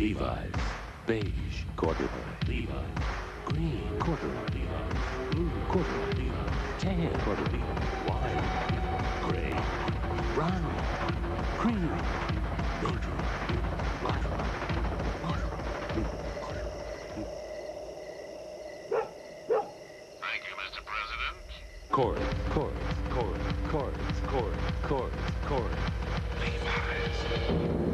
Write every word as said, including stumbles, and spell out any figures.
Levi's. Beige, corduroy, Levi. Green, corduroy, Levi. Blue, corduroy, Levi. Tan, corduroy, wine, gray, brown, cream, corduroy, corduroy, corduroy, corduroy. Thank you, Mister President. Chorus, chorus, chorus, chorus, chorus, chorus, chorus. Levi's.